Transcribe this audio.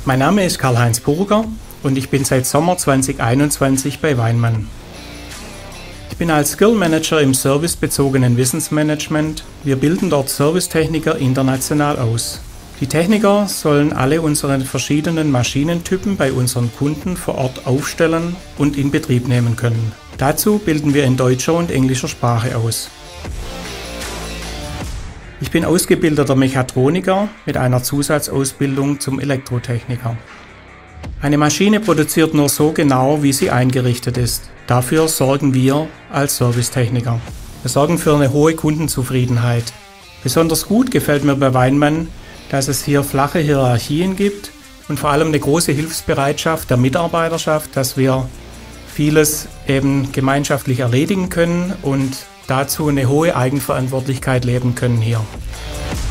Mein Name ist Karl-Heinz Burger und ich bin seit Sommer 2021 bei Weinmann. Ich bin als Skill Manager im servicebezogenen Wissensmanagement. Wir bilden dort Servicetechniker international aus. Die Techniker sollen alle unsere verschiedenen Maschinentypen bei unseren Kunden vor Ort aufstellen und in Betrieb nehmen können. Dazu bilden wir in deutscher und englischer Sprache aus. Ich bin ausgebildeter Mechatroniker mit einer Zusatzausbildung zum Elektrotechniker. Eine Maschine produziert nur so genau, wie sie eingerichtet ist. Dafür sorgen wir als Servicetechniker. Wir sorgen für eine hohe Kundenzufriedenheit. Besonders gut gefällt mir bei Weinmann, dass es hier flache Hierarchien gibt und vor allem eine große Hilfsbereitschaft der Mitarbeiterschaft, dass wir vieles eben gemeinschaftlich erledigen können und dazu eine hohe Eigenverantwortlichkeit leben können hier.